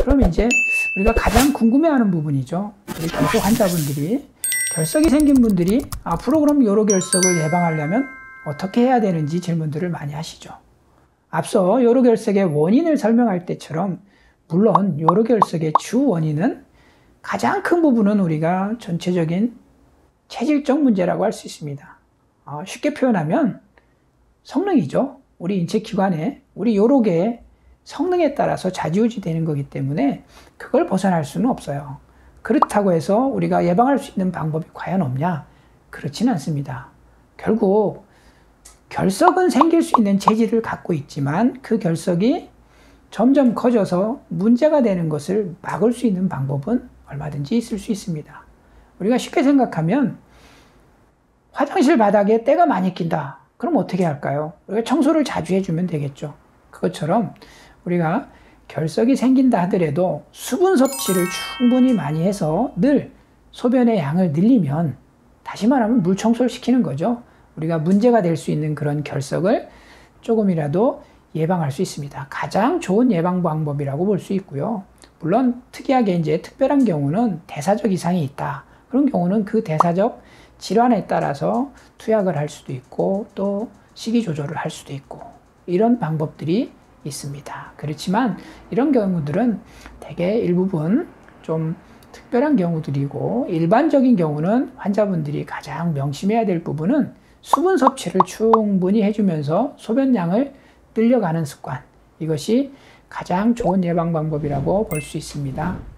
그럼 이제 우리가 가장 궁금해하는 부분이죠. 우리 결석 환자분들이, 결석이 생긴 분들이 앞으로 그럼 요로결석을 예방하려면 어떻게 해야 되는지 질문들을 많이 하시죠. 앞서 요로결석의 원인을 설명할 때처럼 물론 요로결석의 주 원인은 가장 큰 부분은 우리가 전체적인 체질적 문제라고 할 수 있습니다. 쉽게 표현하면 성능이죠. 우리 인체 기관에, 우리 요로계의 성능에 따라서 좌지우지 되는 거기 때문에 그걸 벗어날 수는 없어요. 그렇다고 해서 우리가 예방할 수 있는 방법이 과연 없냐? 그렇진 않습니다. 결국 결석은 생길 수 있는 체질을 갖고 있지만 그 결석이 점점 커져서 문제가 되는 것을 막을 수 있는 방법은 얼마든지 있을 수 있습니다. 우리가 쉽게 생각하면 화장실 바닥에 때가 많이 낀다. 그럼 어떻게 할까요? 우리가 청소를 자주 해주면 되겠죠. 그것처럼 우리가 결석이 생긴다 하더라도 수분 섭취를 충분히 많이 해서 늘 소변의 양을 늘리면, 다시 말하면 물 청소를 시키는 거죠. 우리가 문제가 될 수 있는 그런 결석을 조금이라도 예방할 수 있습니다. 가장 좋은 예방 방법이라고 볼 수 있고요. 물론 특이하게 이제 특별한 경우는 대사적 이상이 있다. 그런 경우는 그 대사적 질환에 따라서 투약을 할 수도 있고 또 식이 조절을 할 수도 있고 이런 방법들이 있습니다. 그렇지만 이런 경우들은 대개 일부분 좀 특별한 경우들이고, 일반적인 경우는 환자분들이 가장 명심해야 될 부분은 수분 섭취를 충분히 해주면서 소변량을 늘려가는 습관, 이것이 가장 좋은 예방 방법이라고 볼 수 있습니다.